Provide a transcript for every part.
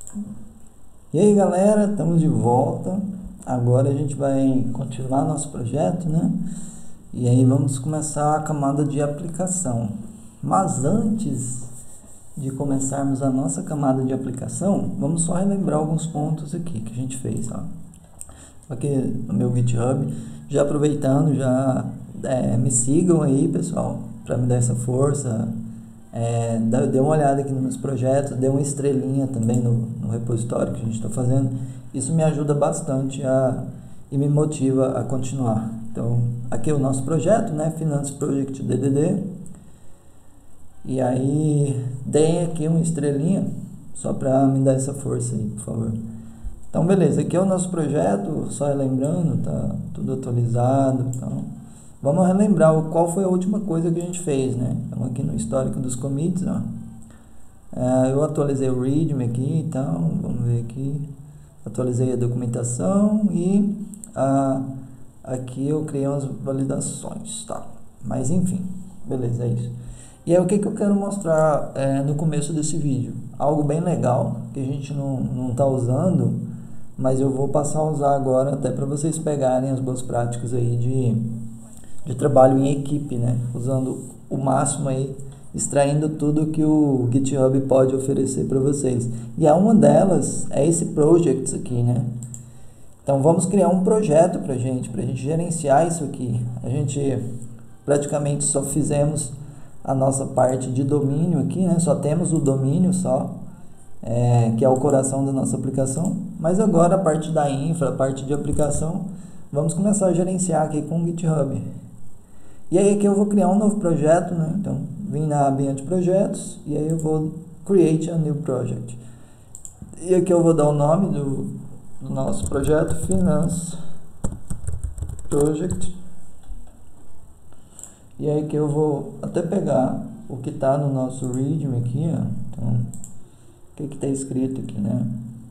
E aí galera, estamos de volta. Agora a gente vai continuar nosso projeto, né? E aí vamos começar a camada de aplicação. Mas antes de começarmos a nossa camada de aplicação, vamos só relembrar alguns pontos aqui que a gente fez, ó. Aqui no meu GitHub, já aproveitando, me sigam aí, pessoal, para me dar essa força. Dê uma olhada aqui nos meus projetos, dê uma estrelinha também no repositório que a gente está fazendo. Isso me ajuda bastante e me motiva a continuar. Então, aqui é o nosso projeto, né? Finance Project DDD. E aí, deem aqui uma estrelinha, só para me dar essa força aí, por favor. Então, beleza, aqui é o nosso projeto, só relembrando, tá tudo atualizado, então... Vamos relembrar qual foi a última coisa que a gente fez, né? Então, aqui no histórico dos commits, ó. Eu atualizei o README aqui, então, vamos ver aqui. Atualizei a documentação e aqui eu criei umas validações, tá? Mas, enfim, beleza, é isso. E aí, o que eu quero mostrar no começo desse vídeo? Algo bem legal, que a gente não tá usando, mas eu vou passar a usar agora, até para vocês pegarem as boas práticas aí de trabalho em equipe, né? Usando o máximo aí, extraindo tudo que o GitHub pode oferecer para vocês. E uma delas é esse project aqui, né? Então vamos criar um projeto para gente gerenciar isso aqui. A gente praticamente só fizemos a nossa parte de domínio aqui, né? Só temos o domínio só, que é o coração da nossa aplicação. Mas agora a parte da infra, a parte de aplicação, vamos começar a gerenciar aqui com o GitHub. E aí aqui eu vou criar um novo projeto, né? Então, vim na abinha de projetos e aí eu vou create a new project. E aqui eu vou dar o nome do nosso projeto, Finance Project. E aí que eu vou até pegar o que está no nosso README aqui, ó. Então, o que está escrito aqui, né?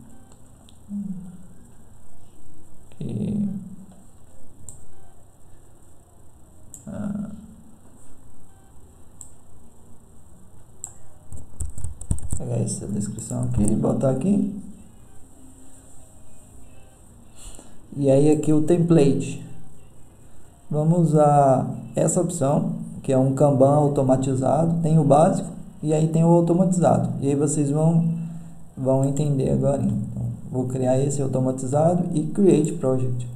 Pegar essa descrição aqui e botar aqui. E aí aqui o template. Vamos usar essa opção, que é um Kanban automatizado. Tem o básico e aí tem o automatizado. E aí vocês vão entender agora. Então, vou criar esse automatizado e create project.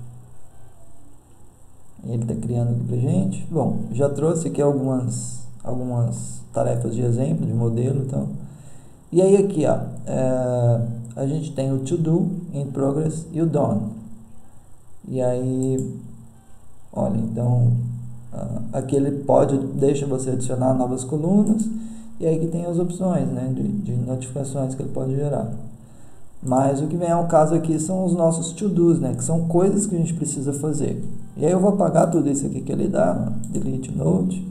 Ele está criando aqui pra gente. Bom, já trouxe aqui algumas tarefas de exemplo, de modelo, então. E aí aqui, ó, a gente tem o to do, in progress e o done. E aí, olha, então, aqui ele deixa você adicionar novas colunas. E aí que tem as opções, né, de notificações que ele pode gerar. Mas o que vem ao caso aqui são os nossos to-dos, né, que são coisas que a gente precisa fazer. E aí eu vou apagar tudo isso aqui que ele dá, delete node,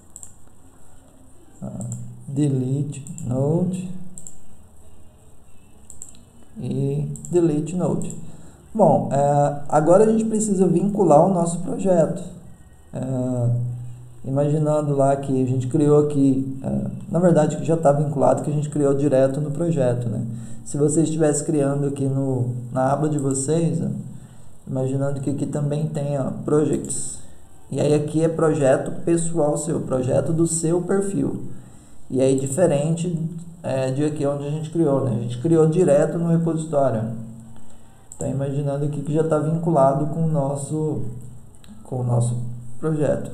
e delete node. Bom, agora a gente precisa vincular o nosso projeto. Imaginando lá que a gente criou aqui, na verdade que já está vinculado, que a gente criou direto no projeto, né? Se você estivesse criando aqui na aba de vocês, imaginando que aqui também tem projects, e aí aqui é projeto pessoal seu, projeto do seu perfil, e aí diferente de aqui onde a gente criou, né? A gente criou direto no repositório. Então imaginando aqui que já está vinculado com o nosso projeto.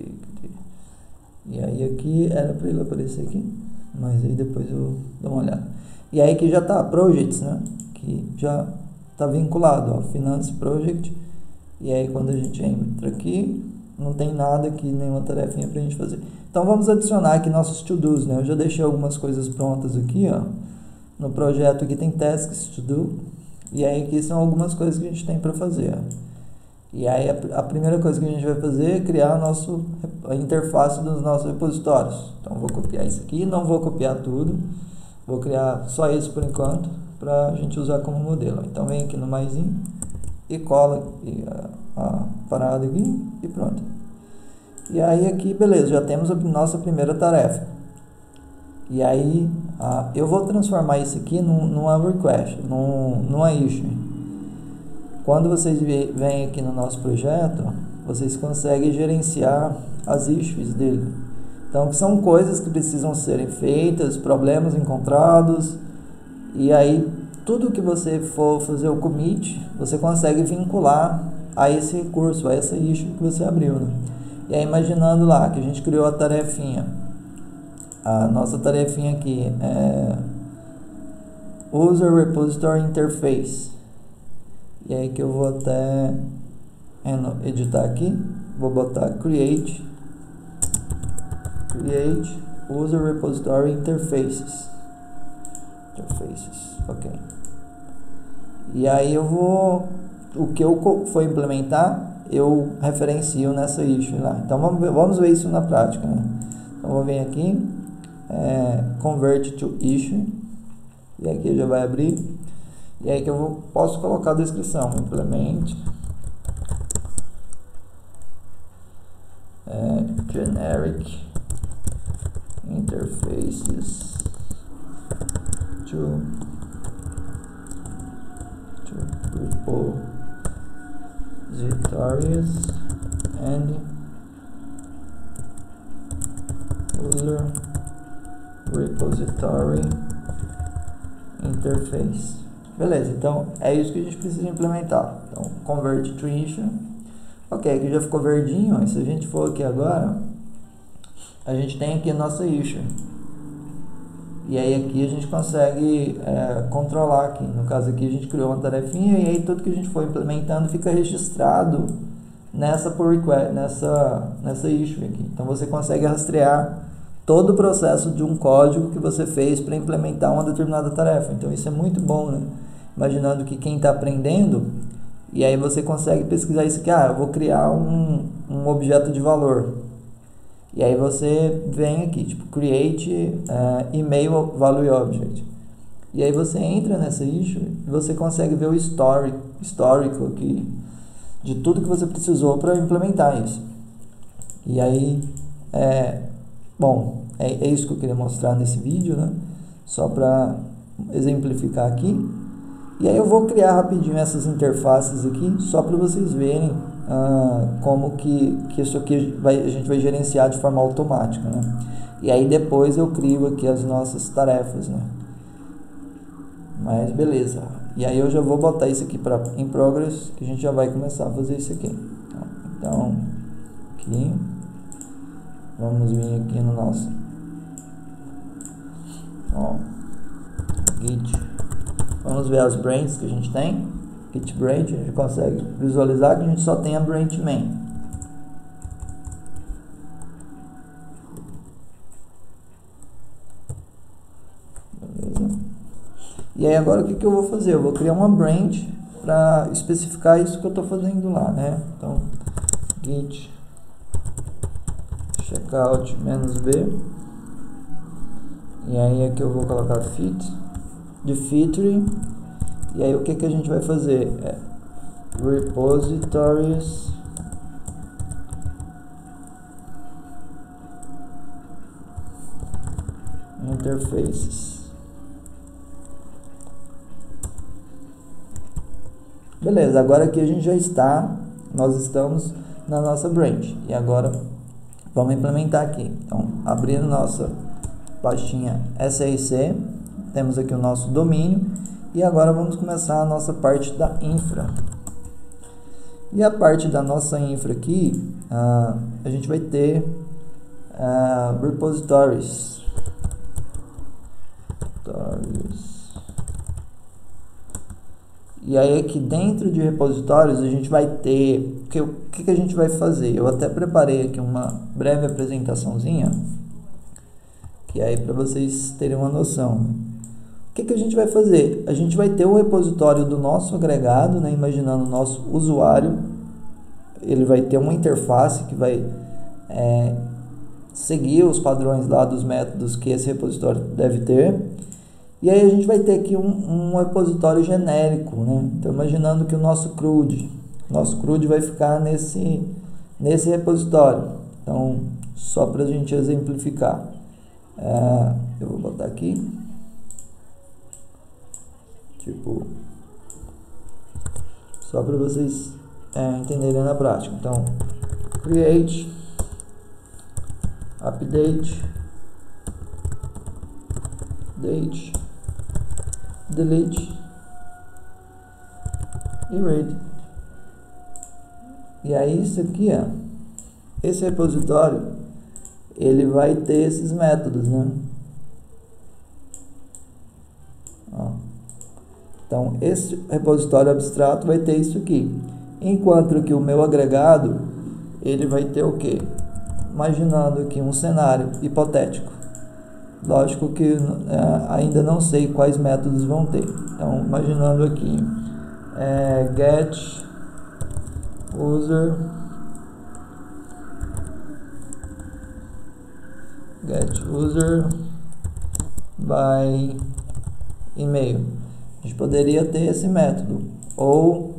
E aí aqui era para ele aparecer aqui, mas aí depois eu dou uma olhada. E aí que já está projects, né? Que já está vinculado, ó, Finance Project. E aí quando a gente entra aqui, não tem nada aqui, nenhuma tarefinha para a gente fazer. Então vamos adicionar aqui nossos to-dos, né? Eu já deixei algumas coisas prontas aqui, ó. No projeto aqui tem tasks to do. E aí aqui são algumas coisas que a gente tem para fazer, ó. E aí a primeira coisa que a gente vai fazer é criar a interface dos nossos repositórios. Então vou copiar isso aqui, não vou copiar tudo, vou criar só isso por enquanto, para a gente usar como modelo. Então vem aqui no maisinho e cola aqui a parada aqui e pronto. E aí aqui, beleza, já temos a nossa primeira tarefa. E aí eu vou transformar isso aqui numa request, numa issue. Quando vocês vêm aqui no nosso projeto, vocês conseguem gerenciar as issues dele. Então, que são coisas que precisam serem feitas, problemas encontrados, e aí tudo que você for fazer o commit, você consegue vincular a esse recurso, a essa issue que você abriu, né? E aí, imaginando lá que a gente criou a tarefinha, a nossa tarefinha aqui é User Repository Interface, e aí que eu vou até editar aqui, vou botar Create User Repository Interfaces, ok. E aí eu vou, o que eu for implementar, eu referencio nessa issue lá. Então vamos ver isso na prática, né? Então vou vir aqui, Convert to Issue, e aqui já vai abrir, e aí que eu posso colocar a descrição, implement generic interfaces to repositories and user repository interface. Beleza, então é isso que a gente precisa implementar. Então, convert to issue. Ok, aqui já ficou verdinho. E se a gente for aqui agora, a gente tem aqui a nossa issue. E aí aqui a gente consegue controlar aqui. No caso aqui a gente criou uma tarefinha e aí tudo que a gente for implementando fica registrado nessa pull request, nessa issue aqui. Então você consegue rastrear todo o processo de um código que você fez para implementar uma determinada tarefa. Então isso é muito bom, né? Imaginando que quem está aprendendo, e aí você consegue pesquisar isso aqui, eu vou criar um objeto de valor. E aí você vem aqui, tipo, create email value object. E aí você entra nessa issue e você consegue ver o histórico aqui de tudo que você precisou para implementar isso. E aí, bom, é isso que eu queria mostrar nesse vídeo, né? Só para exemplificar aqui. E aí eu vou criar rapidinho essas interfaces aqui, só para vocês verem como que isso aqui a gente vai gerenciar de forma automática, né? E aí depois eu crio aqui as nossas tarefas, né? Mas beleza. E aí eu já vou botar isso aqui em progress, que a gente já vai começar a fazer isso aqui. Então, aqui, vamos vir aqui no nosso Git. Vamos ver as branches que a gente tem. Git branch, a gente consegue visualizar que a gente só tem a branch main. Beleza. E aí agora o que eu vou fazer? Eu vou criar uma branch para especificar isso que eu estou fazendo lá, né? Então, git checkout -b. E aí aqui eu vou colocar de feature. E aí o que a gente vai fazer? Repositories interfaces. Beleza, agora aqui a gente nós estamos na nossa branch. E agora vamos implementar aqui. Então, abrindo nossa pastinha SAC, temos aqui o nosso domínio. E agora vamos começar a nossa parte da infra. E a parte da nossa infra aqui, a gente vai ter repositories. E aí aqui dentro de repositórios a gente vai ter, o que a gente vai fazer? Eu até preparei aqui uma breve apresentaçãozinha, que aí para vocês terem uma noção. O que a gente vai fazer? A gente vai ter o repositório do nosso agregado, né? Imaginando o nosso usuário, ele vai ter uma interface que vai seguir os padrões lá dos métodos que esse repositório deve ter. E aí a gente vai ter aqui um repositório genérico, né? Então imaginando que o nosso CRUD vai ficar nesse repositório. Então, só para a gente exemplificar, eu vou botar aqui tipo, só para vocês entenderem na prática. Então, create, update, date, delete e read. E aí isso aqui, esse repositório, ele vai ter esses métodos, né? Então, esse repositório abstrato vai ter isso aqui. Enquanto que o meu agregado, ele vai ter o quê? Imaginando aqui um cenário hipotético. Lógico que ainda não sei quais métodos vão ter. Então, imaginando aqui, get user by e-mail. A gente poderia ter esse método, ou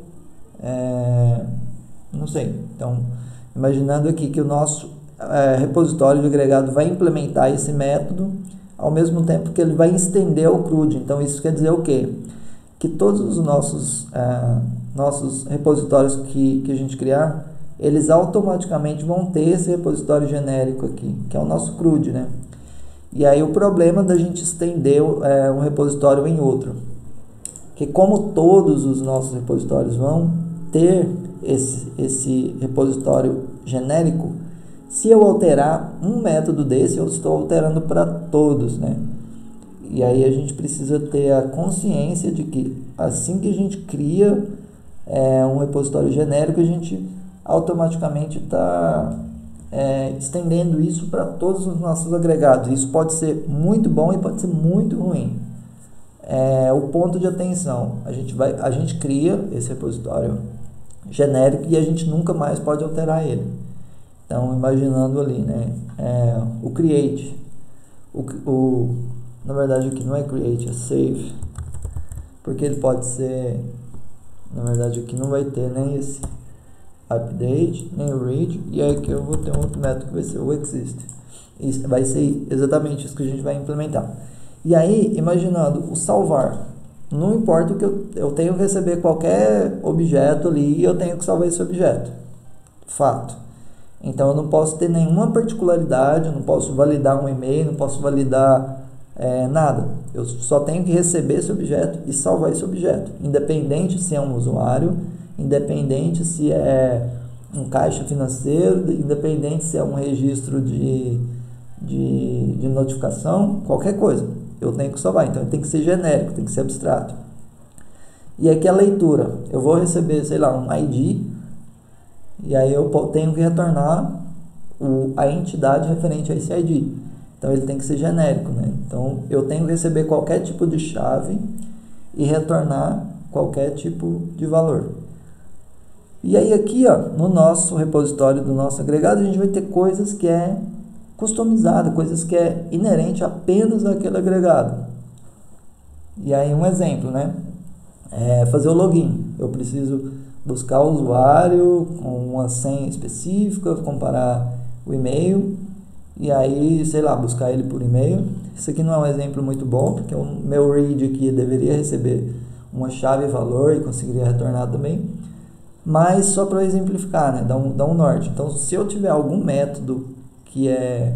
não sei. Então, imaginando aqui que o nosso repositório de agregado vai implementar esse método, ao mesmo tempo que ele vai estender o CRUD. Então, isso quer dizer o quê? Que todos os nossos repositórios que a gente criar, eles automaticamente vão ter esse repositório genérico aqui, que é o nosso CRUD, né? E aí o problema da gente estender um repositório em outro, que como todos os nossos repositórios vão ter esse repositório genérico, se eu alterar um método desse, eu estou alterando para todos, né? E aí a gente precisa ter a consciência de que assim que a gente cria um repositório genérico, a gente automaticamente está estendendo isso para todos os nossos agregados. Isso pode ser muito bom e pode ser muito ruim. O ponto de atenção, a gente cria esse repositório genérico e a gente nunca mais pode alterar ele. Então, imaginando ali, né, o create, na verdade aqui não é create, é save, porque ele pode ser, na verdade aqui não vai ter nem esse update, nem o read, e aí aqui eu vou ter um outro método que vai ser o exist. Isso vai ser exatamente isso que a gente vai implementar. E aí, imaginando o salvar, não importa o que eu tenho que receber qualquer objeto ali e eu tenho que salvar esse objeto. Fato. Então eu não posso ter nenhuma particularidade, eu não posso validar um e-mail, não posso validar nada. Eu só tenho que receber esse objeto e salvar esse objeto, independente se é um usuário, independente se é um caixa financeiro, independente se é um registro de notificação, qualquer coisa. Eu tenho que salvar, então tem que ser genérico, tem que ser abstrato. E aqui a leitura, eu vou receber, sei lá, um ID, e aí eu tenho que retornar a entidade referente a esse ID. Então ele tem que ser genérico, né? Então eu tenho que receber qualquer tipo de chave e retornar qualquer tipo de valor. E aí aqui, no nosso repositório do nosso agregado, a gente vai ter coisas que é customizada, coisas que é inerente apenas àquele agregado. E aí um exemplo, né? Fazer o login. Eu preciso buscar o usuário com uma senha específica, comparar o e-mail e aí, sei lá, buscar ele por e-mail. Isso aqui não é um exemplo muito bom, porque o meu read aqui deveria receber uma chave e valor e conseguiria retornar também. Mas só para exemplificar, né? Dá um norte. Então, se eu tiver algum método que é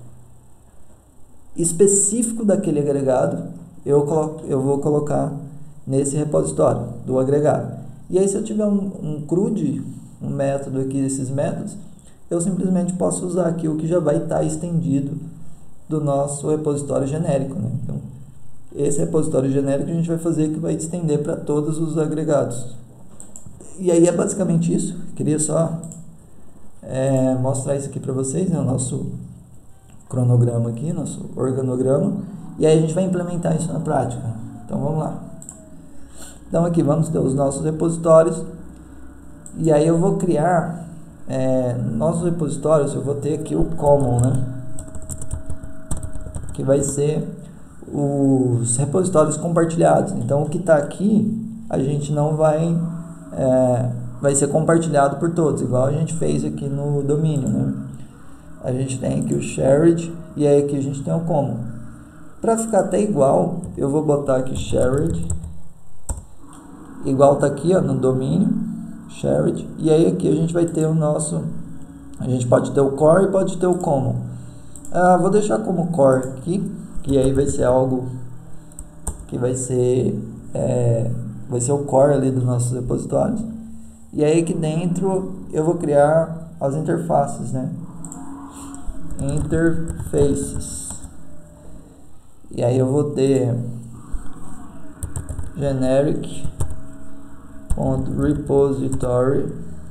específico daquele agregado, eu vou colocar nesse repositório do agregado. E aí, se eu tiver um CRUD, um método aqui desses métodos, eu simplesmente posso usar aqui o que já vai estar estendido do nosso repositório genérico, né? Então, esse repositório genérico a gente vai fazer que vai estender para todos os agregados. E aí é basicamente isso. Queria só mostrar isso aqui para vocês, né? O nosso cronograma aqui, nosso organograma. E aí a gente vai implementar isso na prática. Então vamos lá. Então aqui vamos ter os nossos repositórios. E aí eu vou criar nossos repositórios. Eu vou ter aqui o common, né? Que vai ser os repositórios compartilhados. Então o que está aqui a gente não vai ser compartilhado por todos, igual a gente fez aqui no domínio, né? A gente tem aqui o shared e aí aqui a gente tem o common. Para ficar até igual, eu vou botar aqui shared igual tá aqui, ó, no domínio, shared, e aí aqui a gente vai ter o nosso, a gente pode ter o core e pode ter o common. Vou deixar como core aqui, que aí vai ser algo que vai ser o core ali dos nossos repositórios. E aí aqui dentro eu vou criar as interfaces, né? Interfaces. E aí eu vou ter generic.repository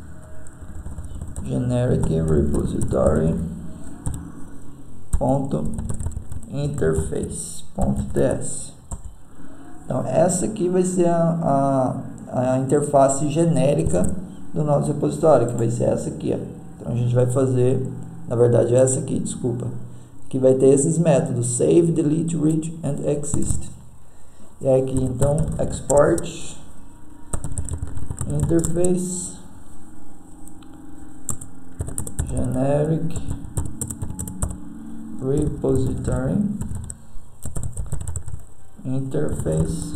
interface.ts. Então essa aqui vai ser a interface genérica do nosso repositório, que vai ser essa aqui, ó. Então a gente vai fazer, na verdade essa aqui, desculpa, que vai ter esses métodos save, delete, read and exist. E aqui então export interface generic repository interface,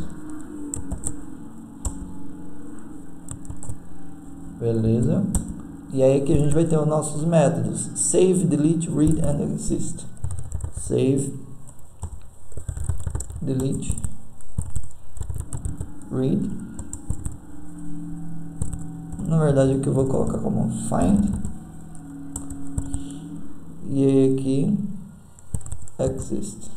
beleza? E aí aqui a gente vai ter os nossos métodos save, delete, read and exist. Save, delete, read. Na verdade aqui eu vou colocar como find. E aí aqui exist.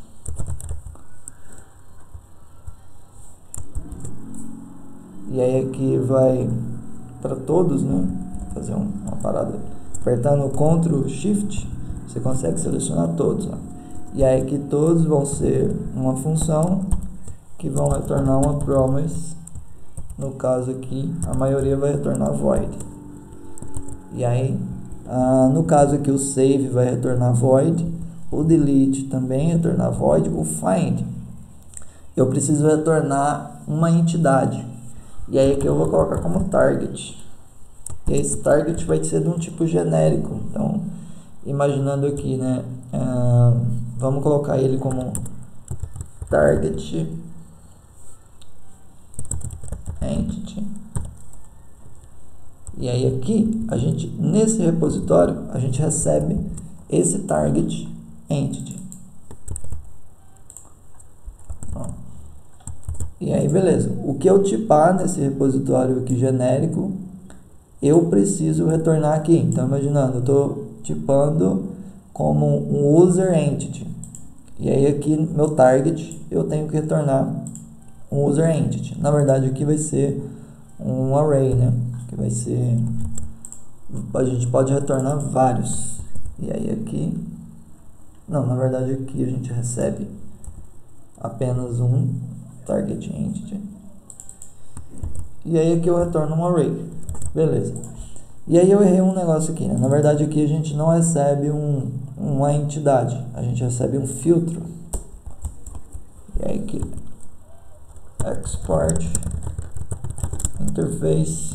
E aí aqui vai para todos, né? Fazer uma parada apertando o Ctrl Shift, você consegue selecionar todos, ó. E aí aqui todos vão ser uma função que vão retornar uma promise. No caso aqui a maioria vai retornar void. E aí no caso aqui o save vai retornar void, o delete também retornar void, o find eu preciso retornar uma entidade. E aí aqui eu vou colocar como target. E esse target vai ser de um tipo genérico. Então, imaginando aqui, né? Vamos colocar ele como target entity. E aí aqui, nesse repositório, a gente recebe esse target entity. E aí, beleza. O que eu tipar nesse repositório aqui genérico, eu preciso retornar aqui. Então, imaginando, eu estou tipando como um user entity. E aí aqui, meu target, eu tenho que retornar um user entity. Na verdade, aqui vai ser um array, né? Que vai ser... A gente pode retornar vários. E aí aqui... Não, na verdade aqui a gente recebe apenas um target entity. E aí aqui eu retorno um array. Beleza. E aí eu errei um negócio aqui, né? Na verdade aqui a gente não recebe uma entidade. A gente recebe um filtro. E aí aqui export interface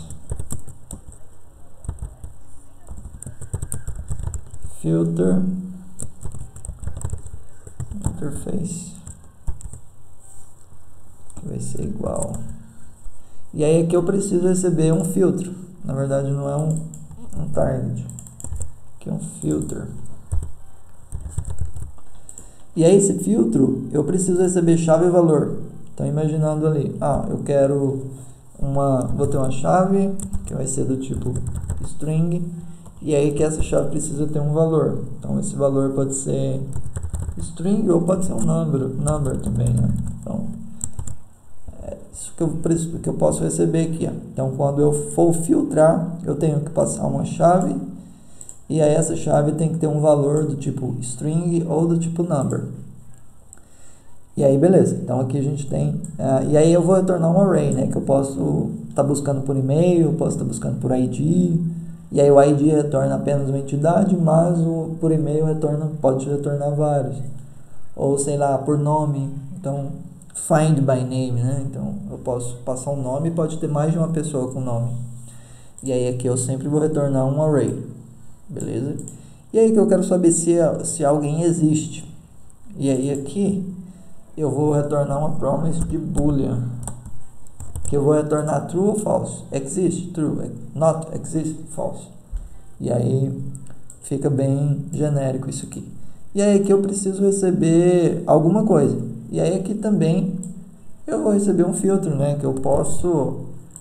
filter interface, que vai ser igual. E aí aqui eu preciso receber um filtro. Na verdade não é um target, aqui é um filter. E aí esse filtro eu preciso receber chave e valor. Então imaginando ali, eu quero vou ter uma chave que vai ser do tipo string, e aí que essa chave precisa ter um valor. Então esse valor pode ser string ou pode ser um number também, né? Então isso que eu posso receber aqui, ó. Então quando eu for filtrar, eu tenho que passar uma chave, e aí essa chave tem que ter um valor do tipo string ou do tipo number. E aí beleza, então aqui a gente tem e aí eu vou retornar um array, né, que eu posso estar buscando por e-mail, posso estar buscando por ID, e aí o ID retorna apenas uma entidade, mas por e-mail pode retornar vários, ou sei lá, por nome. Então find by name, né, então eu posso passar um nome e pode ter mais de uma pessoa com nome. E aí aqui eu sempre vou retornar um array, beleza? E aí que eu quero saber se alguém existe. E aí aqui eu vou retornar uma promise de boolean. que eu vou retornar true ou false. Exist, true. Not exist, false. E aí fica bem genérico isso aqui. E aí aqui eu preciso receber alguma coisa. E aí aqui também eu vou receber um filtro, né? Que eu posso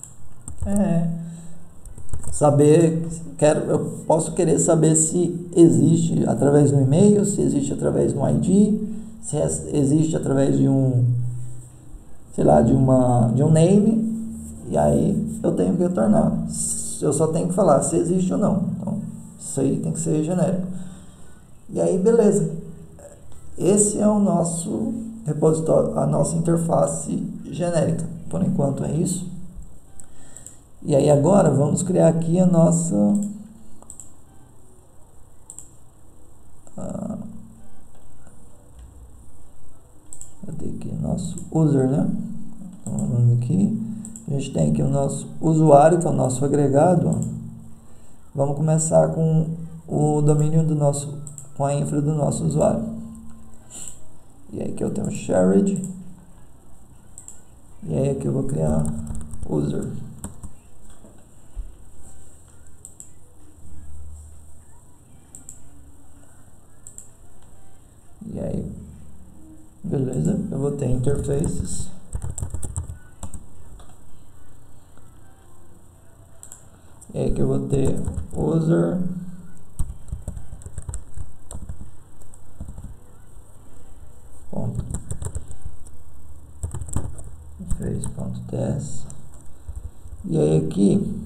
saber, eu posso querer saber se existe através do e-mail, se existe através do ID, se existe através de um, sei lá, de um name. E aí eu tenho que retornar. Eu só tenho que falar se existe ou não. Então, isso aí tem que ser genérico. E aí, beleza. Esse é o nosso repositório, a nossa interface genérica. Por enquanto é isso. E aí agora vamos criar aqui a nossa cadê aqui? Nosso user, né? Então, vamos aqui. A gente tem aqui o nosso usuário, que é o nosso agregado. Ó. Vamos começar com o domínio do nosso, com a infra do nosso usuário. E aí aqui eu tenho shared. E aí aqui eu vou criar user. E aí, beleza, eu vou ter interfaces. E aí que eu vou ter user interface.ts. E aí aqui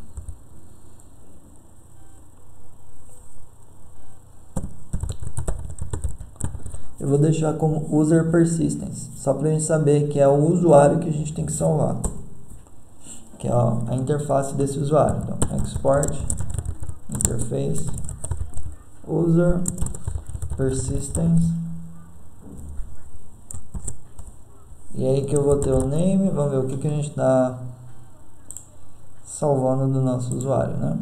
eu vou deixar como user persistence, só para a gente saber que é o usuário que a gente tem que salvar, que é a interface desse usuário. Então, export interface user persistence. E aí que eu vou ter o name, vamos ver o que a gente está salvando do nosso usuário, né?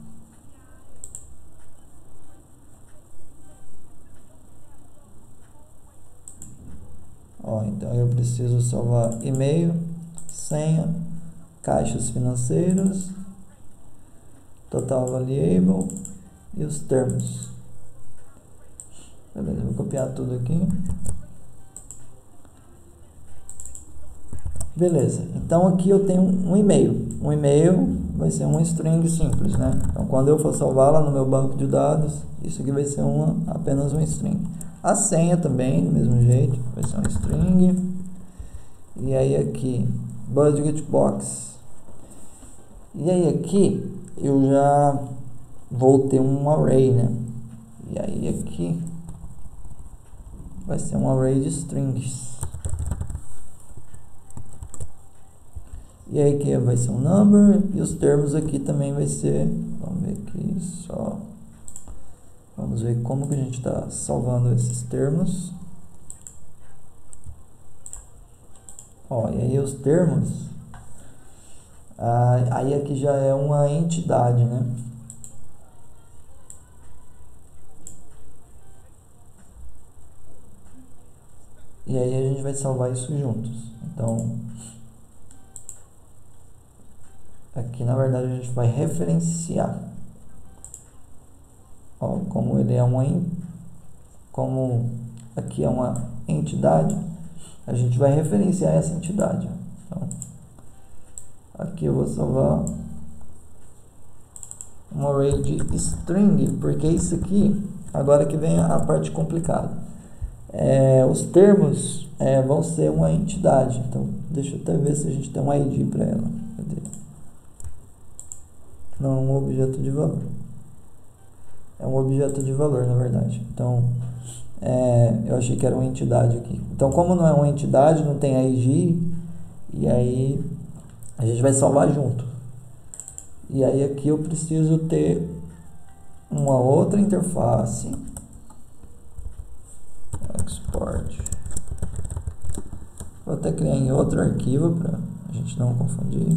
Ó, então eu preciso salvar e-mail, senha, caixas financeiros, total valuable e os termos. Beleza, vou copiar tudo aqui. Beleza, então aqui eu tenho um e-mail. Um e-mail vai ser um string simples, né? Então quando eu for salvar lá no meu banco de dados, isso aqui vai ser apenas um string. A senha também, do mesmo jeito, vai ser um string. E aí aqui, budget box. E aí aqui, eu já vou ter um array, né? E aí aqui, vai ser um array de strings. E aí aqui vai ser um number, e os termos aqui também vai ser, vamos ver aqui só, vamos ver como que a gente está salvando esses termos. Ó, e aí os termos, aí aqui já é uma entidade, né? E aí a gente vai salvar isso juntos. Então, aqui na verdade a gente vai referenciar. Ó, como ele é como aqui é uma entidade, a gente vai referenciar essa entidade. Então, aqui eu vou salvar um array de string, porque isso aqui, agora que vem a parte complicada. Os termos vão ser uma entidade. Então, deixa eu até ver se a gente tem um ID para ela. Cadê? Não, um objeto de valor. É um objeto de valor, na verdade. Então, eu achei que era uma entidade aqui. Então, como não é uma entidade, não tem ID, e aí a gente vai salvar junto. E aí aqui eu preciso ter uma outra interface. Export. Vou até criar em outro arquivo para a gente não confundir.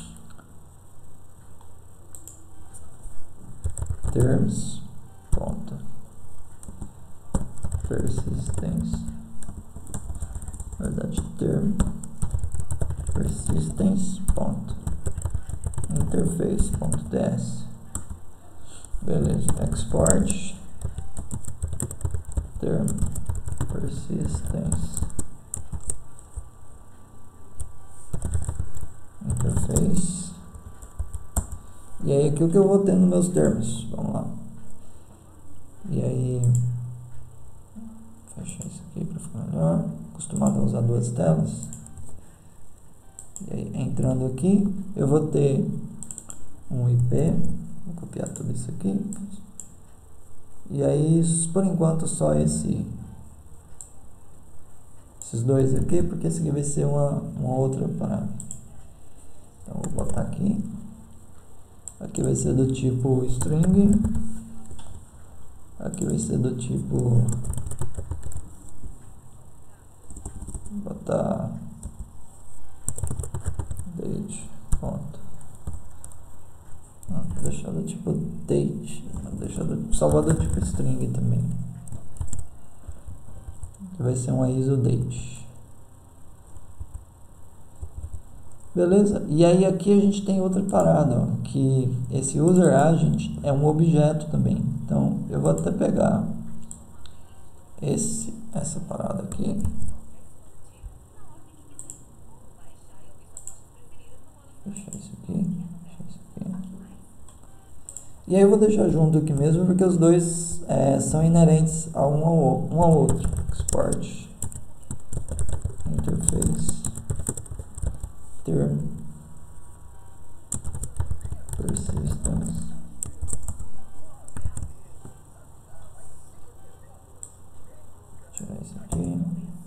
Terms. Ponto. Persistence. Na verdade, term. persistence.interface.ts. Beleza, export term persistence interface. E aí aqui o que eu vou ter nos meus termos, vamos lá. E aí, fechar isso aqui para ficar melhor. Acostumado a usar duas telas. E aí, entrando aqui, eu vou ter um IP. Vou copiar tudo isso aqui. E aí, por enquanto, só esses dois aqui, porque esse aqui vai ser uma outra parada. Então, vou botar aqui. Aqui vai ser do tipo string. Aqui vai ser do tipo... Vou botar... date. Ponto. Não, vou deixar do tipo date. Vou deixar salvar do tipo string também. Aqui vai ser um ISO date. Beleza? E aí aqui a gente tem outra parada, ó, que esse user agent é um objeto também. Então eu vou até pegar essa parada aqui. Fechar isso aqui. E aí eu vou deixar junto aqui mesmo, porque os dois são inerentes a um ao outro. Export interface term persistence tirar isso aqui.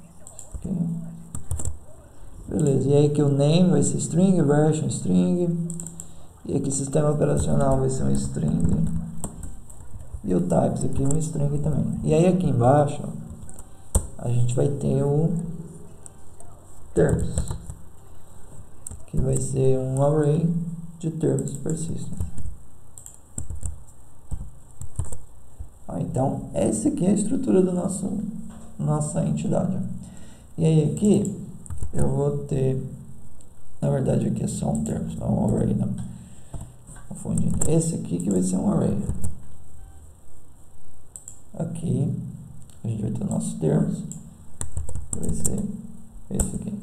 Beleza, e aí que o name vai ser string, version string, e aqui sistema operacional vai ser um string, e o types aqui um string também. E aí aqui embaixo, ó, a gente vai ter o terms, que vai ser um array de termos persistentes. Então, essa aqui é a estrutura do nossa entidade. E aí aqui, eu vou ter, na verdade aqui é só um termos, não um array, não. Confundindo. Esse aqui que vai ser um array. Aqui, a gente vai ter nossos termos, que vai ser esse aqui.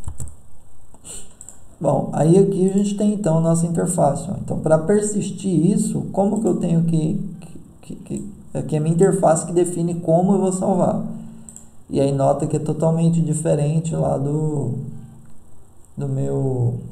Bom, aí aqui a gente tem então a nossa interface. Ó. Então, para persistir isso, como que eu tenho aqui é a minha interface que define como eu vou salvar. E aí nota que é totalmente diferente lá do meu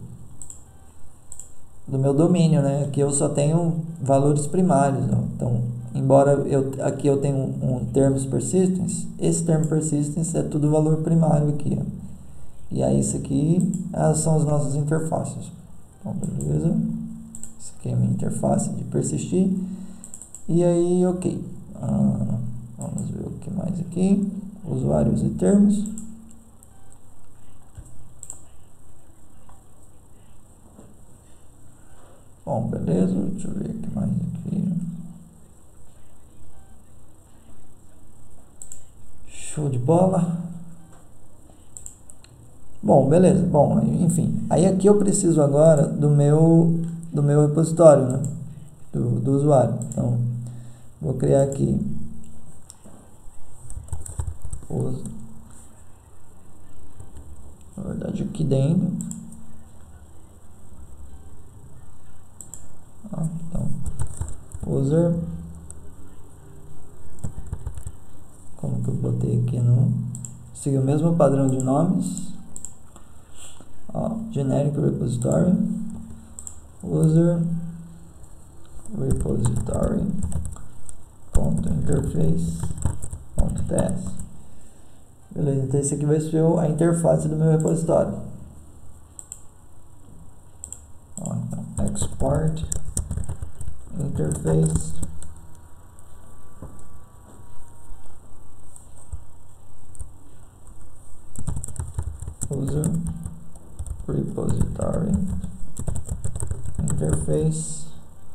domínio, né? Aqui eu só tenho valores primários. Ó. Então, embora aqui eu tenha um termos persistence, esse termo persistence é tudo valor primário aqui, ó. E aí isso aqui são as nossas interfaces. Então, beleza. Isso aqui é a minha interface de persistir. E aí, ok. Vamos ver o que mais aqui. Usuários e termos. Bom, beleza. Deixa eu ver o que mais aqui. Show de bola. Bom, beleza. Bom, enfim. Aí aqui eu preciso agora do meu repositório, né? Do usuário. Então, vou criar aqui na verdade aqui dentro. Então, user. Como que eu botei aqui no... Seguir o mesmo padrão de nomes. Generic repository, user repository .interface.ts. Beleza, então esse aqui vai ser a interface do meu repositório. Então, export interface user repository interface.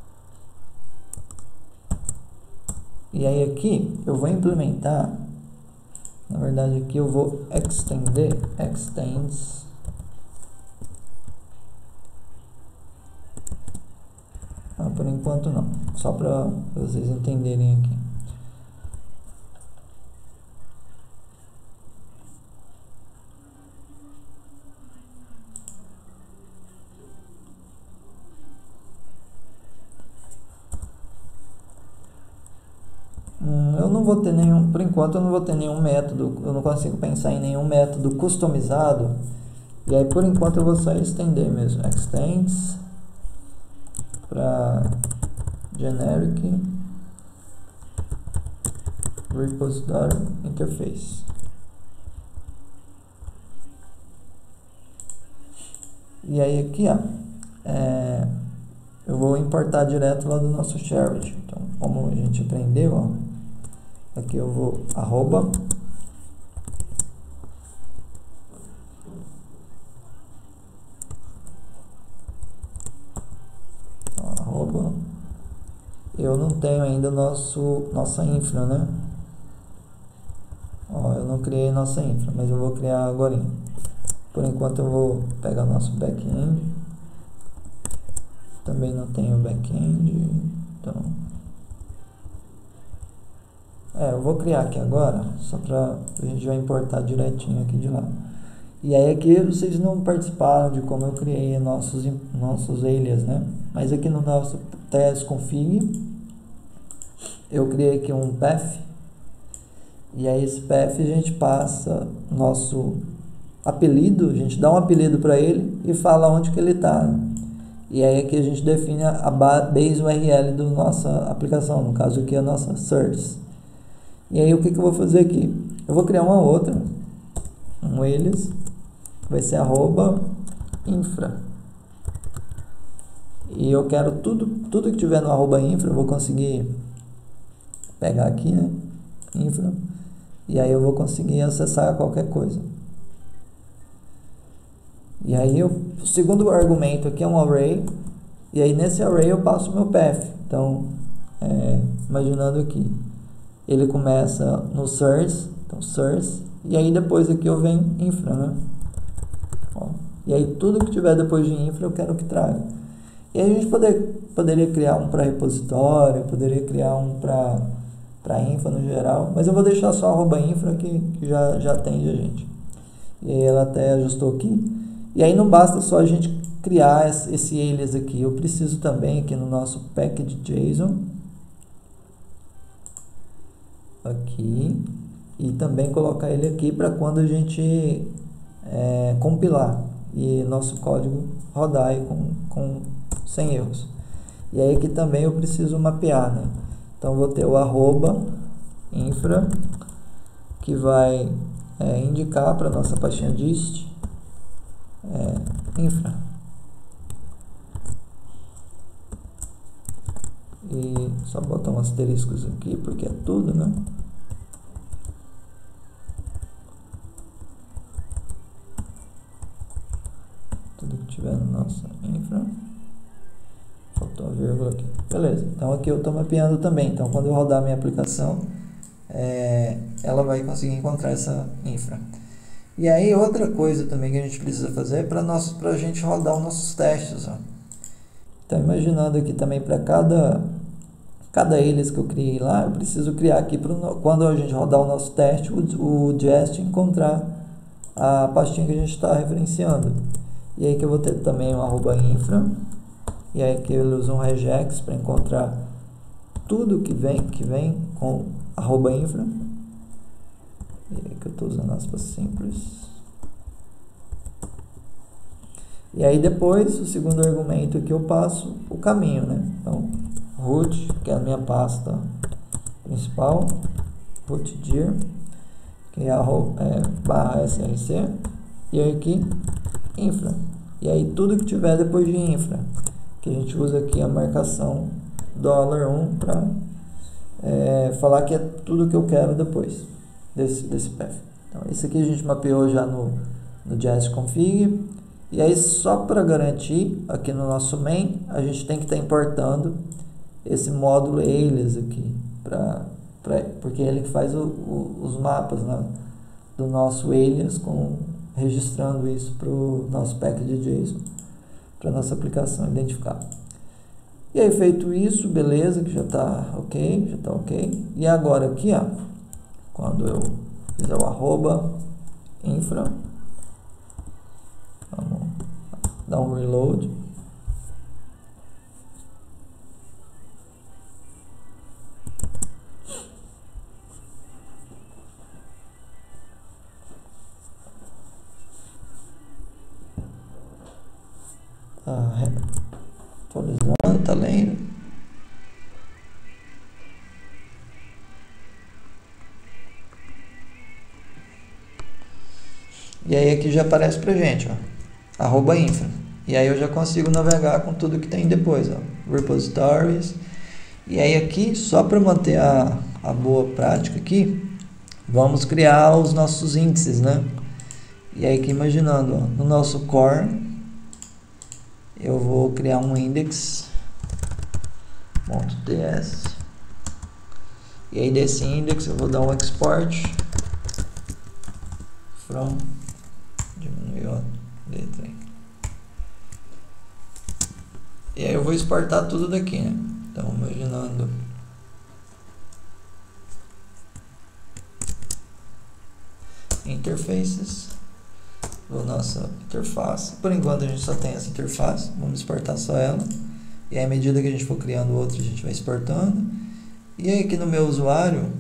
E aí aqui eu vou implementar, na verdade aqui eu vou extends Não, por enquanto não, só para vocês entenderem aqui. Eu não vou ter nenhum, por enquanto eu não vou ter nenhum método, eu não consigo pensar em nenhum método customizado. E aí por enquanto eu vou só estender mesmo, extends para generic repository interface. E aí aqui, ó, eu vou importar direto lá do nosso shared. Então, como a gente aprendeu, ó, aqui eu vou arroba eu não tenho ainda nossa infra, né? Ó, eu não criei nossa infra, mas eu vou criar agora. Por enquanto eu vou pegar nosso back-end. Também não tenho back-end, então eu vou criar aqui agora, só para a gente vai importar direitinho aqui de lá. E aí aqui vocês não participaram de como eu criei nossos alias, né? Mas aqui no nosso test config, eu criei aqui um path, e aí esse path a gente passa nosso apelido, a gente dá um apelido para ele e fala onde que ele está. E aí aqui a gente define a base URL da nossa aplicação, no caso aqui a nossa source. E aí o que eu vou fazer aqui? Eu vou criar uma outra, um alias, que vai ser @infra. E eu quero tudo que tiver no @infra, eu vou conseguir pegar aqui, né? Infra. E aí eu vou conseguir acessar qualquer coisa. E aí o segundo argumento aqui é um array. E aí nesse array eu passo o meu path. Então, imaginando aqui, ele começa no source, então source, e aí depois aqui eu venho infra, né? Ó, e aí tudo que tiver depois de infra eu quero que traga. E aí a gente poderia criar um para repositório, poderia criar um para infra no geral, mas eu vou deixar só @infra que já atende a gente. E aí ela até ajustou aqui. E aí não basta só a gente criar esse alias aqui, eu preciso também aqui no nosso package.json aqui, e também colocar ele aqui para quando a gente compilar e nosso código rodar aí sem erros. E aí aqui também eu preciso mapear, né? Então vou ter o @infra, que vai indicar para nossa pastinha dist infra. E só botar um asteriscos aqui porque é tudo, né? Tudo que tiver na nossa infra. Faltou a vírgula aqui. Beleza. Então aqui eu estou mapeando também. Então quando eu rodar a minha aplicação, ela vai conseguir encontrar essa infra. E aí outra coisa também que a gente precisa fazer é para a gente rodar os nossos testes. Ó. Então imaginando aqui também para cada alias que eu criei lá, eu preciso criar aqui quando a gente rodar o nosso teste, o Jest encontrar a pastinha que a gente está referenciando. E aí que eu vou ter também o @infra, e aí que ele usa um regex para encontrar tudo que vem com @infra. E aí que eu estou usando aspas simples. E aí depois, o segundo argumento aqui eu passo o caminho, né? Então, root, que é a minha pasta principal, rootdir, que é /src, e aí aqui, infra. E aí tudo que tiver depois de infra, que a gente usa aqui a marcação $1 para falar que é tudo que eu quero depois desse path. Então, isso aqui a gente mapeou já no Jest config. E aí, só para garantir, aqui no nosso main, a gente tem que estar importando esse módulo alias aqui, porque é ele que faz os mapas, né, do nosso alias, registrando isso para o nosso package.json, para nossa aplicação identificar. E aí, feito isso, beleza, que já tá ok. E agora aqui, ó, quando eu fizer o arroba infra, vamos dar um reload. Atualizando, tá lendo. E aí aqui já aparece pra gente, ó, arroba infra. E aí eu já consigo navegar com tudo que tem depois, ó, repositories. E aí aqui, só para manter a boa prática aqui, vamos criar os nossos índices, né? E aí aqui imaginando, ó, no nosso core, eu vou criar um index.ts. E aí desse index eu vou dar um export from, diminuiu a letra aí. E aí eu vou exportar tudo daqui, né? Então, imaginando interfaces, nossa interface. Por enquanto a gente só tem essa interface, vamos exportar só ela. E aí, à medida que a gente for criando outra, a gente vai exportando. E aí aqui no meu usuário,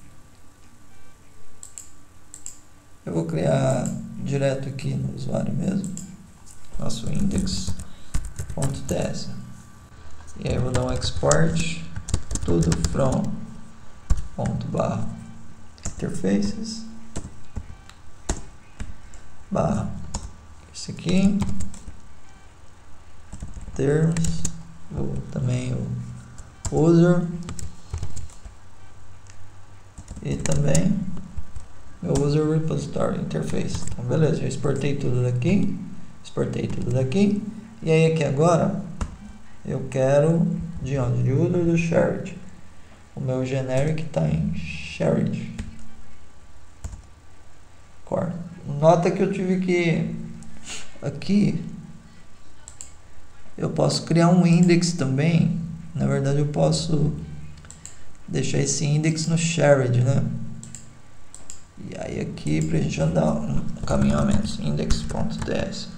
eu vou criar direto aqui no usuário mesmo, nosso index.ts. E aí eu vou dar um export tudo from ./interfaces esse aqui terms, também o user e também meu user repository interface. Então beleza, já exportei tudo daqui, e aí aqui agora eu quero de onde? De user do shared. O meu generic está em shared core. Nota que eu tive que aqui eu posso criar um index também. Na verdade eu posso deixar esse index no shared, né? E aí aqui pra gente andar um caminho a menos, index.ts.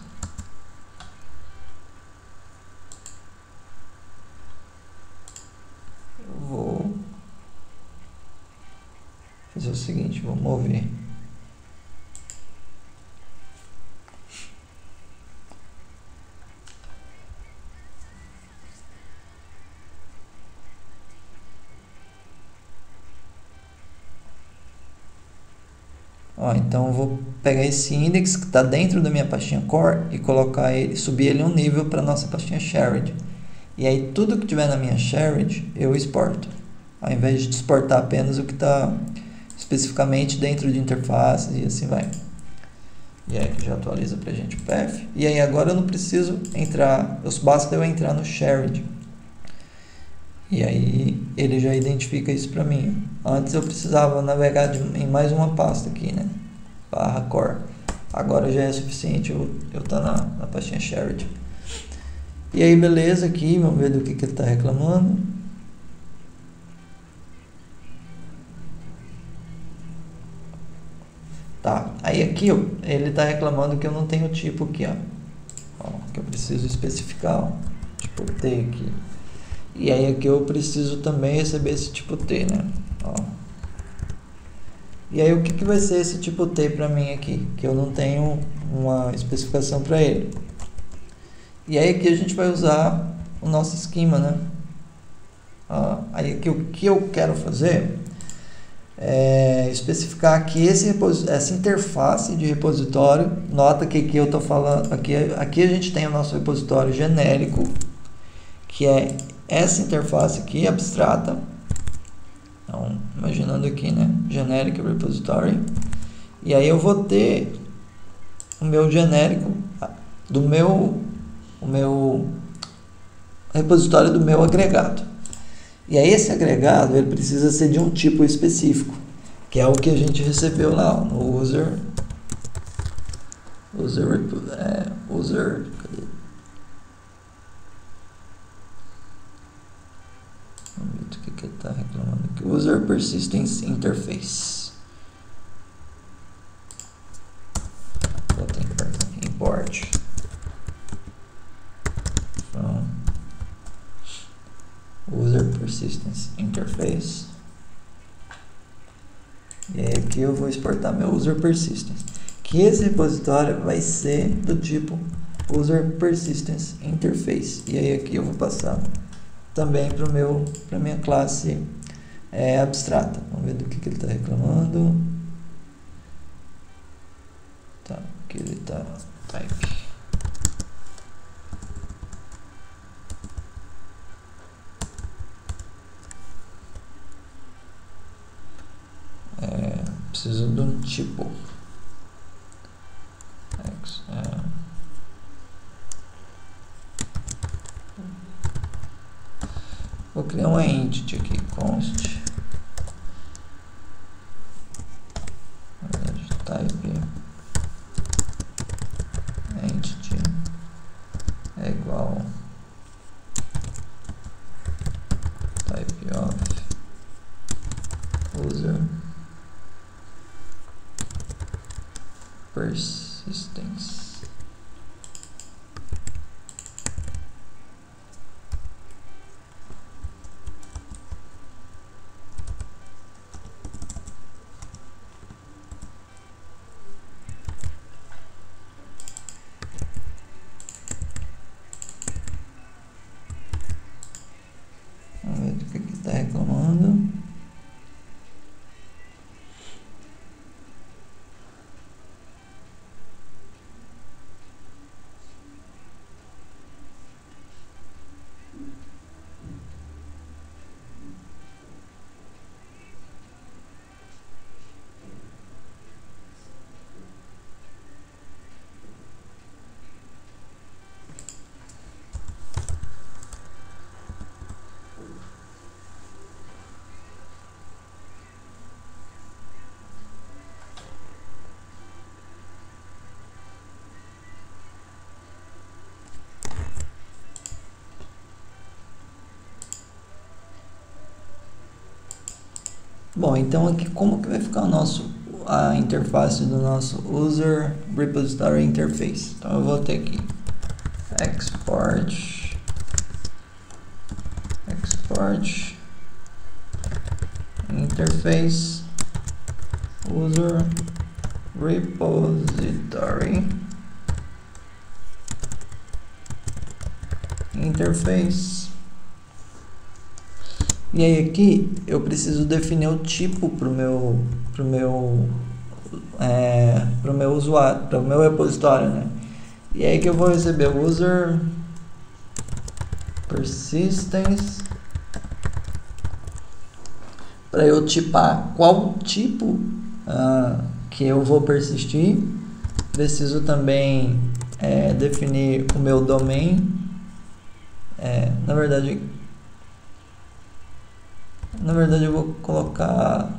Eu vou fazer o seguinte, vou mover então eu vou pegar esse index que está dentro da minha pastinha core e colocar ele, subir ele um nível para nossa pastinha shared. E aí tudo que tiver na minha shared eu exporto, ao invés de exportar apenas o que está especificamente dentro de interfaces e assim vai. E aí que já atualiza para a gente o path. E aí agora eu não preciso entrar, basta eu entrar no shared. E aí ele já identifica isso para mim. Antes eu precisava navegar em mais uma pasta aqui, né? /core. Agora já é suficiente eu estar na pastinha shared. E aí beleza aqui, vamos ver do que ele está reclamando. Tá, aí aqui ele está reclamando que eu não tenho tipo aqui, ó, que eu preciso especificar, ó, tipo T aqui. E aí aqui eu preciso também receber esse tipo T, né? Ó. E aí o que vai ser esse tipo T para mim aqui? Que eu não tenho uma especificação para ele. E aí aqui a gente vai usar o nosso esquema, né? Aí aqui o que eu quero fazer é especificar que essa interface de repositório, nota que aqui eu estou falando, aqui a gente tem o nosso repositório genérico, que é essa interface aqui, abstrata. Então, imaginando aqui, né? Generic repository. E aí eu vou ter o meu genérico do meu repositório do meu agregado. E aí esse agregado ele precisa ser de um tipo específico, que é o que a gente recebeu lá, ó, no user que ele está reclamando aqui? User Persistence Interface. Vou ter que import from User Persistence Interface. E aí aqui eu vou exportar meu User Persistence, que esse repositório vai ser do tipo User Persistence Interface. E aí aqui eu vou passar também para minha classe abstrata. Vamos ver do que ele está reclamando. Tá, aqui ele está type. Preciso de um tipo. Vou criar uma entity aqui, const type entity é igual type of user persistence. Vamos ver do que ele está reclamando. Bom, então aqui como que vai ficar a interface do nosso User Repository Interface? Então eu vou ter aqui export interface User Repository Interface. E aí aqui eu preciso definir o tipo pro meu usuário, para o meu repositório, né? E aí que eu vou receber o User Persistence para eu tipar qual tipo que eu vou persistir. Preciso também definir o meu domain. Na verdade eu vou colocar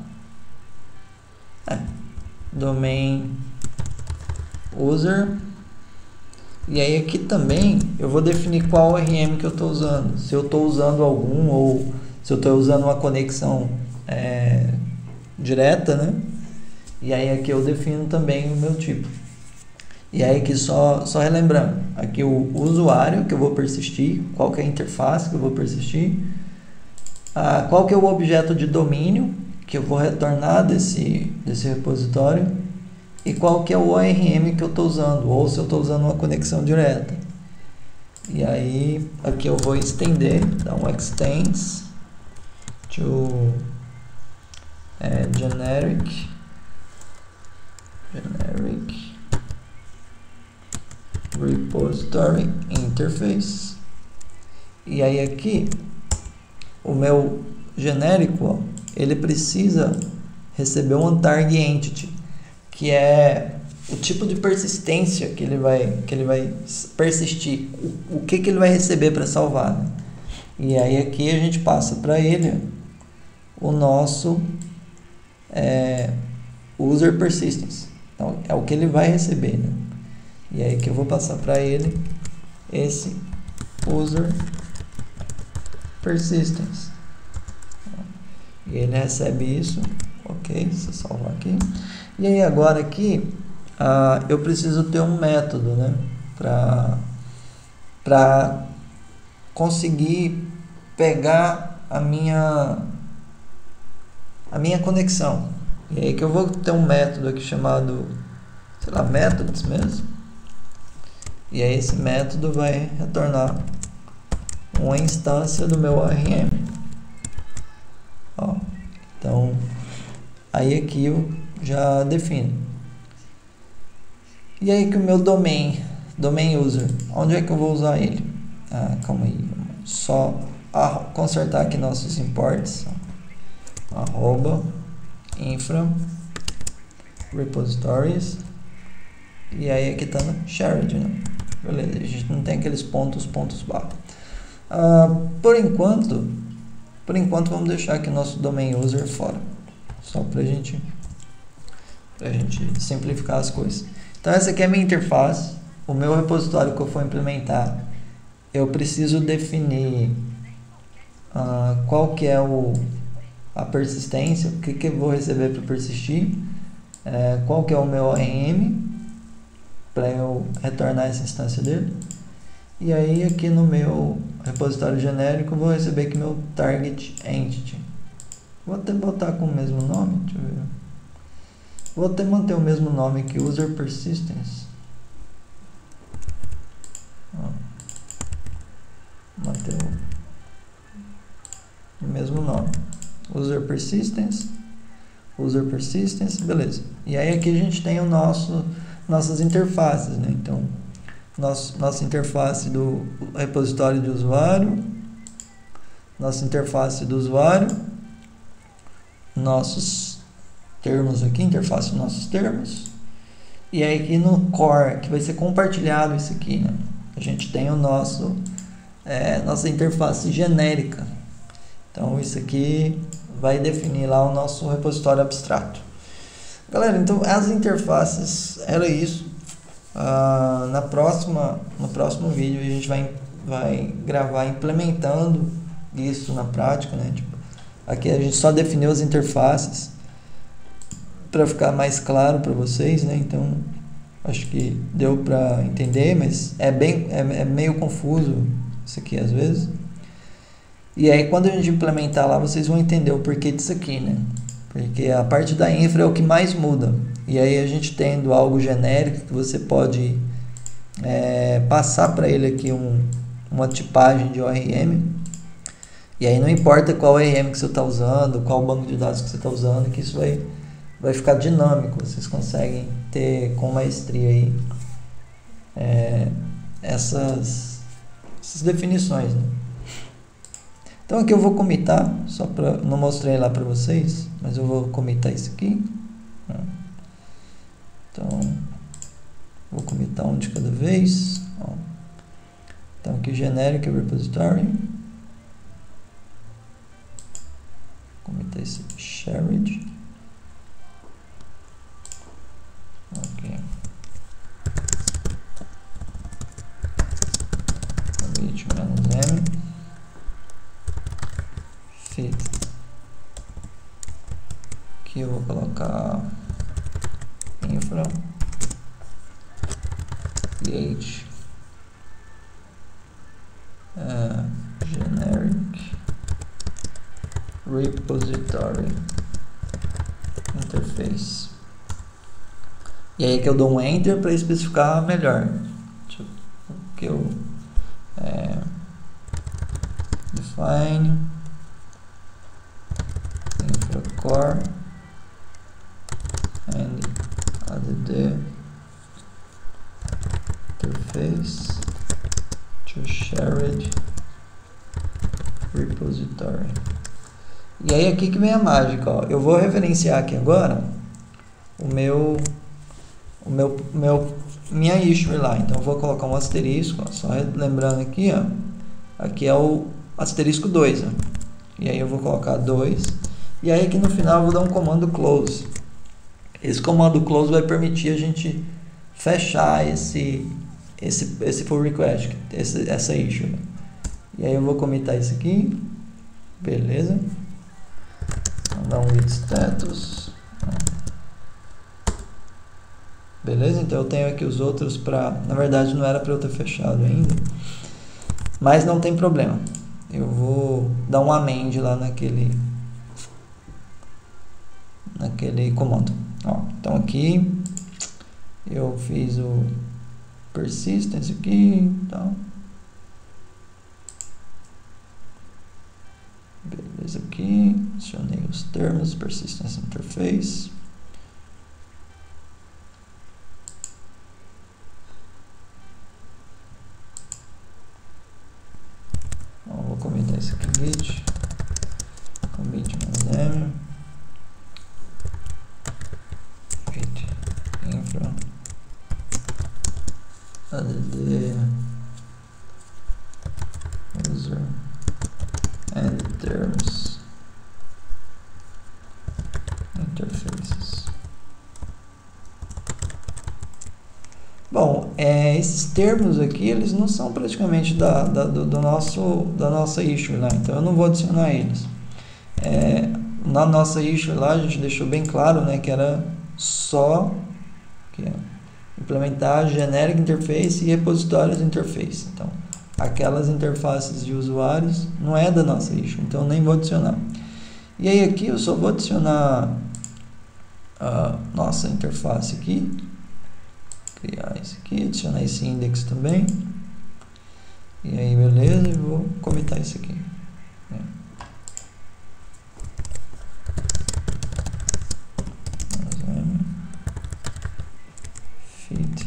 domain user. E aí aqui também eu vou definir qual RM que eu estou usando. Se eu estou usando algum ou se eu estou usando uma conexão direta, né? E aí aqui eu defino também o meu tipo. E aí aqui só relembrando, aqui o usuário que eu vou persistir, qual que é a interface que eu vou persistir, qual que é o objeto de domínio que eu vou retornar desse repositório e qual que é o ORM que eu estou usando, ou se eu estou usando uma conexão direta. E aí aqui eu vou estender, dar um extends to generic repository interface. E aí aqui o meu genérico, ó, ele precisa receber um tag entity, que é o tipo de persistência que ele vai persistir, o que ele vai receber para salvar, né? E aí aqui a gente passa para ele o nosso user persistence. Então é o que ele vai receber, né? E aí que eu vou passar para ele esse user persistence. E ele recebe isso. Ok, deixa eu salvar aqui. E aí agora aqui eu preciso ter um método, né, para conseguir pegar a minha conexão. E aí que eu vou ter um método aqui chamado, sei lá, métodos mesmo. E aí esse método vai retornar uma instância do meu ORM. Ó, então, aí aqui eu já defino. E aí que o meu domain user, onde é que eu vou usar ele? Calma aí, só consertar aqui nossos imports. @infra repositories, e aí aqui tá no shared, né? Beleza, a gente não tem aqueles pontos barra. Por enquanto vamos deixar aqui nosso domain user fora, só pra gente simplificar as coisas. Então essa aqui é a minha interface. O meu repositório que eu for implementar, eu preciso definir qual que é a persistência, o que eu vou receber para persistir, qual que é o meu ORM para eu retornar essa instância dele. E aí aqui no meu repositório genérico eu vou receber aqui meu target entity. Vou até botar com o mesmo nome, deixa eu ver. Vou até manter o mesmo nome aqui, user persistence. Manter o mesmo nome. User persistence, beleza. E aí aqui a gente tem nossas interfaces, né? Então, nossa interface do repositório de usuário, nossa interface do usuário, nossos termos aqui, interface dos nossos termos. E aí aqui no core, que vai ser compartilhado isso aqui, né? A gente tem o nossa interface genérica. Então isso aqui vai definir lá o nosso repositório abstrato. Galera, então as interfaces era isso. No próximo vídeo a gente vai gravar implementando isso na prática, né? Tipo, aqui a gente só definiu as interfaces para ficar mais claro para vocês, né? Então acho que deu para entender, mas é meio confuso isso aqui às vezes. E aí quando a gente implementar lá, vocês vão entender o porquê disso aqui, né? Porque a parte da infra é o que mais muda. E aí a gente tendo algo genérico que você pode passar para ele aqui uma tipagem de ORM. E aí não importa qual ORM que você está usando, qual banco de dados que você está usando, que isso vai ficar dinâmico. Vocês conseguem ter com maestria aí essas definições, né? Então aqui eu vou comitar, só para não mostrei lá para vocês, mas eu vou comitar isso aqui. Então vou comitar um de cada vez. Então aqui generic repository, comitar esse shared. Ok. Commit -m fit. Aqui eu vou colocar infra create generic repository interface. E aí que eu dou um enter para especificar melhor. Que eu define infra core and add interface to shared repository. E aí aqui que vem a mágica, ó. Eu vou referenciar aqui agora minha issue lá. Então eu vou colocar um asterisco, ó, só lembrando aqui, ó. Aqui é o asterisco 2, ó. E aí eu vou colocar 2. E aí aqui no final eu vou dar um comando close. Esse comando close vai permitir a gente fechar esse pull request, essa issue. E aí eu vou comitar isso aqui. Beleza. dar um git status. Beleza? Então eu tenho aqui os outros para... Na verdade não era para eu ter fechado ainda, mas não tem problema. Eu vou dar um amend lá naquele comando. Ó, então aqui eu fiz o persistence aqui, então beleza, aqui adicionei os termos persistence interface. Então, vou comentar isso aqui, git commit -m git infra add user and terms interfaces. Bom, esses termos aqui, eles não são praticamente da nossa issue lá, então eu não vou adicionar eles. Na nossa issue lá, a gente deixou bem claro, né, que era só implementar generic interface e repositórios interface. Então, aquelas interfaces de usuários não é da nossa issue, então eu nem vou adicionar. E aí aqui eu só vou adicionar a nossa interface aqui, criar esse aqui, adicionar esse index também, e aí beleza, e vou comentar isso aqui. Fit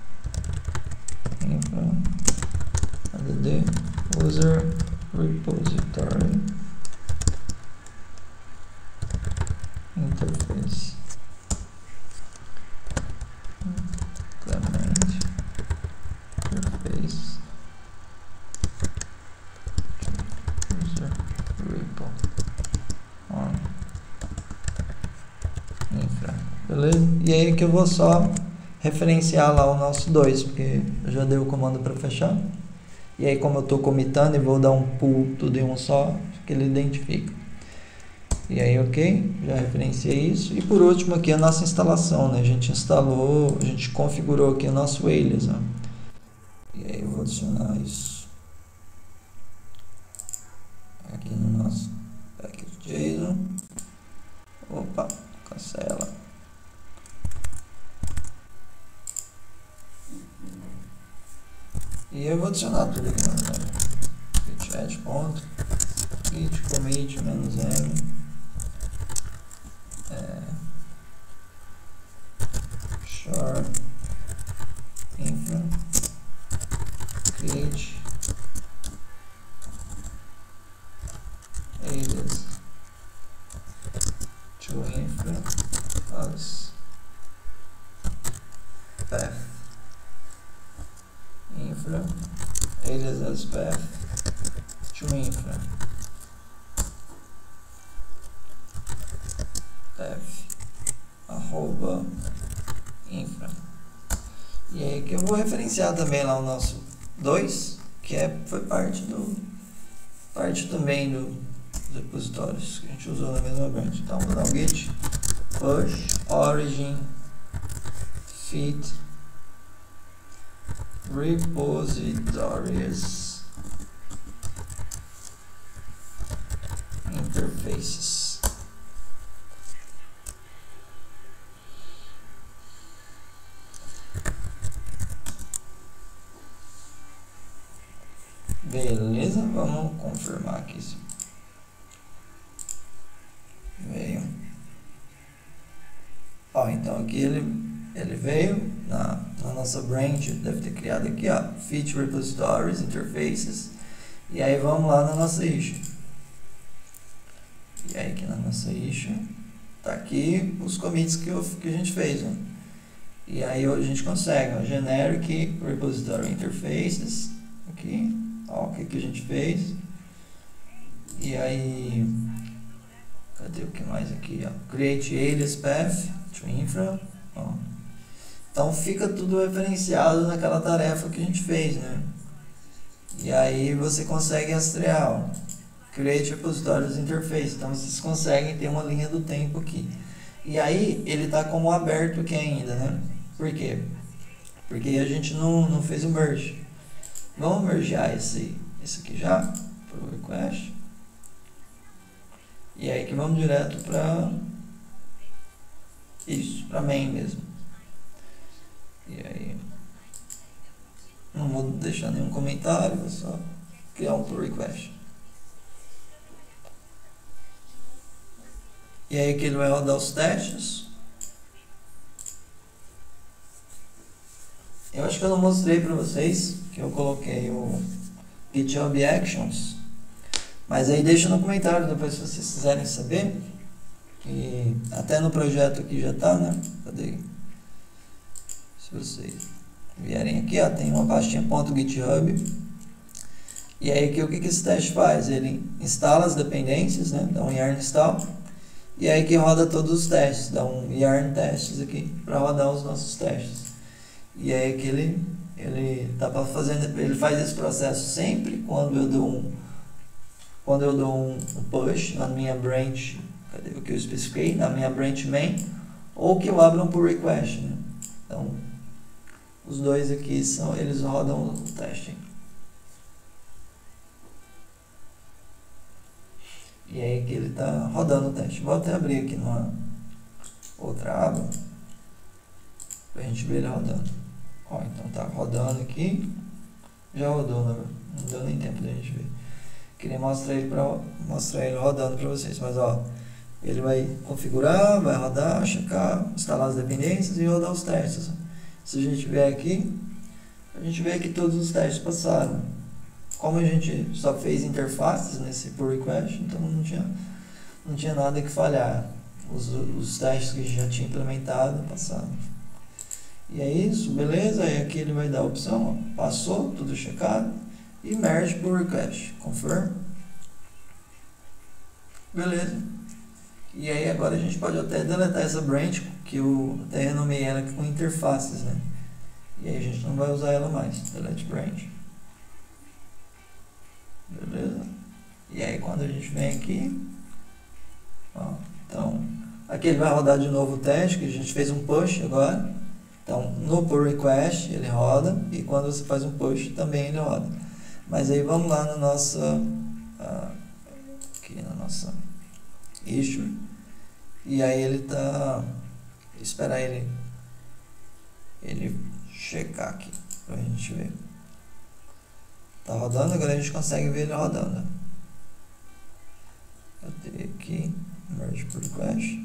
infra add user repository interface implement interface user repo on infra, beleza? E aí que eu vou só referenciar lá o nosso 2, porque eu já dei o comando para fechar. E aí, como eu estou comitando e vou dar um pull tudo em um só, que ele identifica. E aí, ok, já referenciei isso. E por último aqui a nossa instalação, né? A gente instalou, a gente configurou aqui o nosso alias, ó. E aí eu vou adicionar isso aqui no nosso package.json. Opa, cancela. E eu vou adicionar tudo aqui, na verdade. Git add ponto, git commit -m, char infra create alias to infra as path infra alias as path to infra path arroba infra. E aí que eu vou referenciar também lá o nosso 2, que foi parte também dos repositórios que a gente usou na mesma branch. Então vou dar um git push origin fit repositories interfaces. Beleza, vamos confirmar aqui se veio. Ó, então aqui ele veio na nossa branch, deve ter criado aqui, ó, Fit Repositories Interfaces. E aí vamos lá na nossa issue. E aí aqui na nossa issue tá aqui os commits que a gente fez, ó. E aí a gente consegue, ó, Generic Repository Interfaces aqui. Ó, o que a gente fez. E aí, cadê o que mais aqui? Ó? Create alias path to infra. Ó. Então fica tudo referenciado naquela tarefa que a gente fez, né? E aí você consegue rastrear, ó. Create Repositories Interface. Então vocês conseguem ter uma linha do tempo aqui. E aí ele está como aberto aqui ainda, né? Por quê? Porque a gente não fez o merge. Vamos mergear esse aqui já, pull request. E aí que vamos direto para isso, para main mesmo. E aí não vou deixar nenhum comentário, vou só criar um pull request. E aí que ele vai rodar os testes. Eu acho que eu não mostrei para vocês que eu coloquei o GitHub Actions. Mas aí deixa no comentário depois se vocês quiserem saber. E até no projeto aqui já tá, né? Cadê? Se vocês vierem aqui, ó, tem uma pastinha .github. E aí o que esse teste faz? Ele instala as dependências, né? Dá um yarn install. E aí que roda todos os testes. Dá um yarn testes aqui para rodar os nossos testes. E aí que ele tá fazendo, ele faz esse processo sempre quando eu dou um push na minha branch, cadê o que eu especifiquei? Na minha branch main, ou que eu abro um pull request, né? Então, os dois aqui eles rodam o teste. E aí que ele está rodando o teste. Vou até abrir aqui numa outra aba para a gente ver ele rodando. Ó, então tá rodando aqui. Já rodou, né? Não deu nem tempo da gente ver. Queria mostrar ele rodando para vocês, mas ó, ele vai configurar, vai rodar, checar, instalar as dependências e rodar os testes. Se a gente vier aqui, a gente vê que todos os testes passaram. Como a gente só fez interfaces nesse pull request, então não tinha nada que falhar. Os testes que a gente já tinha implementado passaram. E é isso, beleza? Aí aqui ele vai dar a opção, ó, passou, tudo checado. E merge pull request, confirm. Beleza. E aí agora a gente pode até deletar essa branch, que eu até renomeei ela aqui com interfaces, né? E aí a gente não vai usar ela mais. Delete branch. Beleza. E aí quando a gente vem aqui, ó, então aqui ele vai rodar de novo o teste, que a gente fez um push agora. Então no pull request ele roda, e quando você faz um push também ele roda. Mas aí vamos lá na nossa aqui na nossa issue, e aí ele tá, esperar ele checar aqui pra gente ver. Tá rodando, agora a gente consegue ver ele rodando. Eu tenho aqui merge pull request,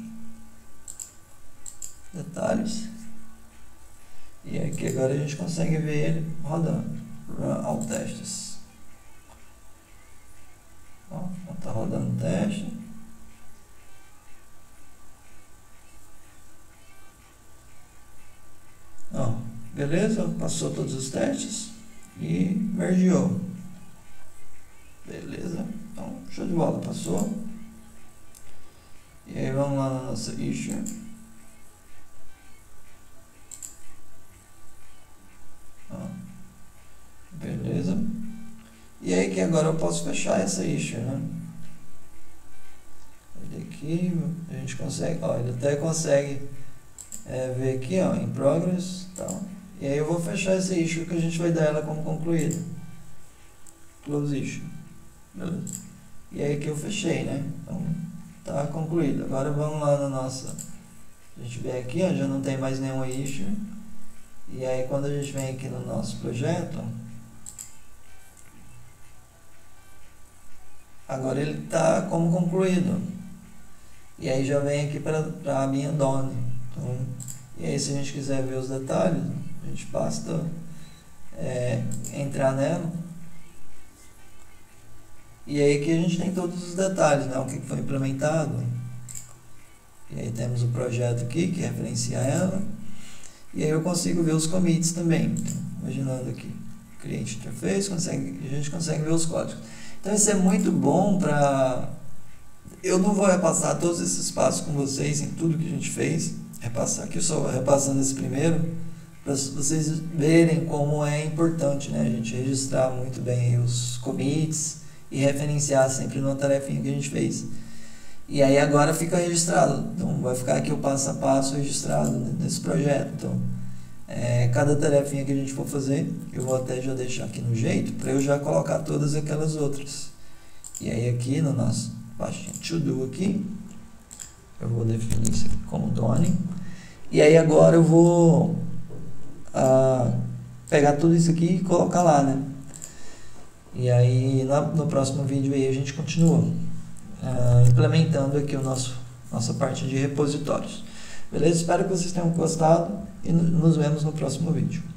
detalhes, e aqui agora a gente consegue ver ele rodando. Run all testes. Ó, tá rodando o teste. Ó, beleza, passou todos os testes e mergeou. Beleza, então show de bola, passou. E aí vamos lá na nossa issue. Ó, beleza. E aí que agora eu posso fechar essa issue, né? Ele aqui, a gente consegue, ó, ele até consegue ver aqui, ó, em progress, tal. E aí eu vou fechar essa issue, que a gente vai dar ela como concluída. Close issue. Beleza. E aí que eu fechei, né? Então tá concluído. Agora vamos lá na nossa, a gente vê aqui, ó, já não tem mais nenhuma issue. E aí quando a gente vem aqui no nosso projeto, agora ele está como concluído. E aí já vem aqui para a minha done. Então, e aí se a gente quiser ver os detalhes, a gente basta entrar nela. E aí que a gente tem todos os detalhes, né? O que foi implementado. E aí temos o projeto aqui, que referencia ela. E aí eu consigo ver os commits também. Então, imaginando aqui, Create Interface, a gente consegue ver os códigos. Então isso é muito bom para... Eu não vou repassar todos esses passos com vocês em tudo que a gente fez. Repassar aqui, só repassando esse primeiro, para vocês verem como é importante, né? A gente registrar muito bem os commits e referenciar sempre numa tarefinha que a gente fez. E aí agora fica registrado, então vai ficar aqui o passo a passo registrado nesse projeto. Então, cada tarefinha que a gente for fazer, eu vou até já deixar aqui no jeito, para eu já colocar todas aquelas outras. E aí aqui no nosso pastinha to do aqui, eu vou definir isso aqui como done. E aí agora eu vou pegar tudo isso aqui e colocar lá, né? E aí no próximo vídeo aí a gente continua implementando aqui nossa parte de repositórios. Beleza? Espero que vocês tenham gostado e nos vemos no próximo vídeo.